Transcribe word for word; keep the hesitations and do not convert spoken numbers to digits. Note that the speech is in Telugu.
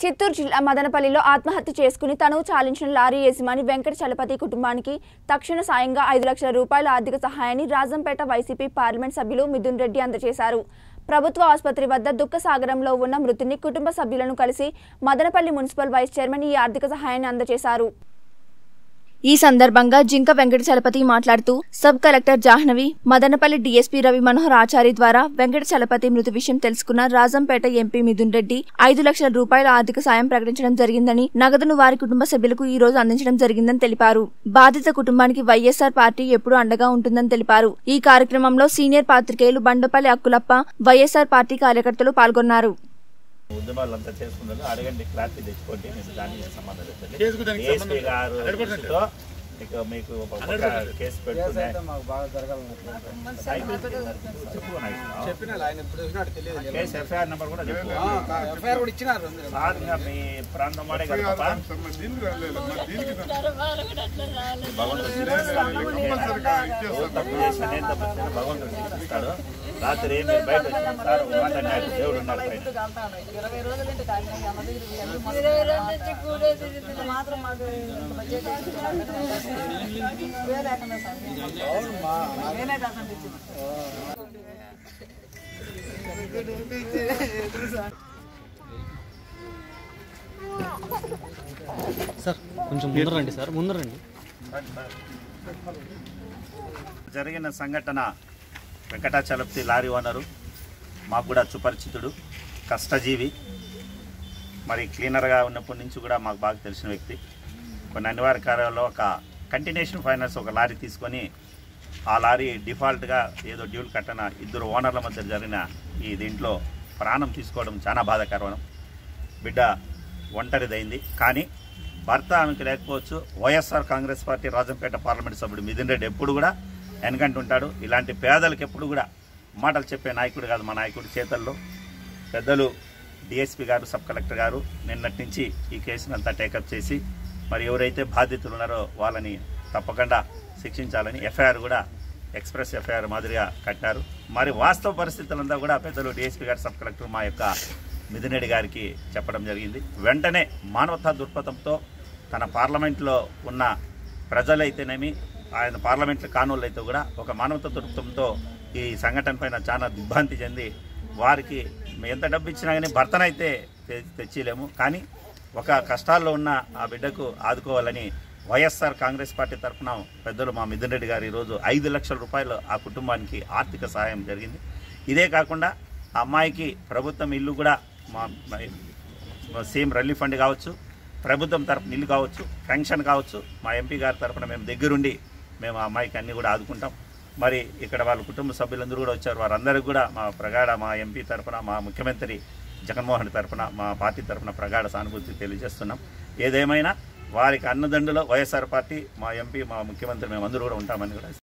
చిత్తూరు జిల్లా మదనపల్లిలో ఆత్మహత్య చేసుకుని తనువు చాలించిన లారీ యజమాని వెంకట చలపతి కుటుంబానికి తక్షణ సాయంగా ఐదు లక్షల రూపాయల ఆర్థిక సహాయాన్ని రాజంపేట వైసీపీ పార్లమెంట్ సభ్యులు మిథున్ రెడ్డి అందజేశారు. ప్రభుత్వ ఆసుపత్రి వద్ద దుఃఖసాగరంలో ఉన్న మృతుని కుటుంబ సభ్యులను కలిసి మదనపల్లి మున్సిపల్ వైస్ చైర్మన్ ఈ ఆర్థిక సహాయాన్ని అందజేశారు. ఈ సందర్భంగా జింక వెంకట చలపతి మాట్లాడుతూ sub collector Jahnavi, Madanapalli DSP Ravi Manohar Achari ద్వారా వెంకట చలపతి మృతి విషయం తెలుసుకున్న రాజంపేట ఎంపీ మిథున్ రెడ్డి ఐదు లక్షల రూపాయల ఆర్థిక సాయం ప్రకటించడం జరిగిందని, నగదును వారి కుటుంబ సభ్యులకు ఈ రోజు అందించడం జరిగిందని తెలిపారు. బాధిత కుటుంబానికి వైఎస్ఆర్ పార్టీ ఎప్పుడూ అండగా ఉంటుందని తెలిపారు. ఈ కార్యక్రమంలో సీనియర్ పాత్రికేయులు బండపల్లి అక్కులప్ప, వైఎస్ఆర్ పార్టీ కార్యకర్తలు పాల్గొన్నారు. ఉద్యమాలంతా చేసుకుంటారు, అడగండి, క్లారిటీ తెచ్చుకోండి, నేను దానికి సంబంధం లేదు. ఏఎస్పీ గారు మీకు మీకు కేసు పెట్టుకునే కేసు ఎఫ్ఐఆర్ నెంబర్ కూడా చెప్పు. మీ ప్రాంతం వాడే కదా తప్పు చేసిన నేను తప్పు చేసిన భగవంతుడు ఇస్తాడు. రాత్రి ఏమి బయట వచ్చింది సార్ మాట్లాడినాడు, దేవుడు ఉన్నాడు పైన. సార్ కొంచెం ముందర రండి సార్, ముందర రండి. జరిగిన సంఘటన వెంకట చలపతి లారీ ఓనరు, మాకు కూడా సుపరిచితుడు, కష్టజీవి, మరి క్లీనర్గా ఉన్నప్పటి నుంచి కూడా మాకు బాగా తెలిసిన వ్యక్తి. కొన్ని అనివార్య కార్యాలలో ఒక కంటిన్యూషన్ ఫైనాన్స్ ఒక లారీ తీసుకొని ఆ లారీ డిఫాల్ట్గా ఏదో డ్యూల్ కట్టన ఇద్దరు ఓనర్ల మధ్య జరిగిన ఈ దీంట్లో ప్రాణం తీసుకోవడం చాలా బాధాకరం. బిడ్డ ఒంటరిదైంది, కానీ భర్త ఆమెకు లేకపోవచ్చు. YSR Congress party Rajampet parliament సభ్యుడు మిథున్ రెడ్డి ఎప్పుడు కూడా వెనకంటూ ఉంటాడు. ఇలాంటి పేదలకు ఎప్పుడు కూడా మాటలు చెప్పే నాయకుడు కాదు మా నాయకుడి చేతల్లో. పెద్దలు డిఎస్పీ గారు, సబ్ కలెక్టర్ గారు నిన్నటి నుంచి ఈ కేసును అంతా టేకప్ చేసి మరి ఎవరైతే బాధితులు ఉన్నారో వాళ్ళని తప్పకుండా శిక్షించాలని ఎఫ్ఐఆర్ కూడా ఎక్స్ప్రెస్ ఎఫ్ఐఆర్ మాదిరిగా కట్టారు. మరి వాస్తవ పరిస్థితులంతా కూడా పెద్దలు డిఎస్పీ గారు, సబ్ కలెక్టర్ మా యొక్క మిథున్ రెడ్డి గారికి చెప్పడం జరిగింది. వెంటనే మానవతా దృక్పథంతో తన పార్లమెంట్లో ఉన్న ప్రజలైతేనేమి, ఆయన పార్లమెంట్లో కానోళ్ళు అయితే కూడా ఒక మానవతా దృక్పథంతో ఈ సంఘటన పైన చాలా దిగ్భ్రాంతి చెంది వారికి ఎంత డబ్బు ఇచ్చినా కానీ భర్తనైతే తెచ్చిలేము, కానీ ఒక కష్టాల్లో ఉన్న ఆ బిడ్డకు ఆదుకోవాలని వైఎస్ఆర్ కాంగ్రెస్ పార్టీ తరఫున పెద్దలు మా మిథున్ రెడ్డి గారు ఈరోజు ఐదు లక్షల రూపాయలు ఆ కుటుంబానికి ఆర్థిక సహాయం జరిగింది. ఇదే కాకుండా ఆ అమ్మాయికి ప్రభుత్వం ఇల్లు కూడా మా సేమ్ రిలీఫ్ ఫండ్ కావచ్చు, ప్రభుత్వం తరఫున ఇల్లు కావచ్చు, పెన్షన్ కావచ్చు, మా ఎంపీ గారి తరఫున మేము దగ్గరుండి మేము ఆ అమ్మాయికి అన్నీ కూడా ఆదుకుంటాం. మరి ఇక్కడ వాళ్ళ కుటుంబ సభ్యులందరూ కూడా వచ్చారు. వారందరికీ కూడా మా ప్రగాఢ మా ఎంపీ తరఫున, మా ముఖ్యమంత్రి జగన్మోహన్ తరఫున, మా పార్టీ తరఫున ప్రగాఢ సానుభూతి తెలియజేస్తున్నాం. ఏదేమైనా వారికి అన్నదండులో వైఎస్ఆర్ పార్టీ, మా ఎంపీ, మా ముఖ్యమంత్రి మేమందరూ కూడా ఉంటామని కూడా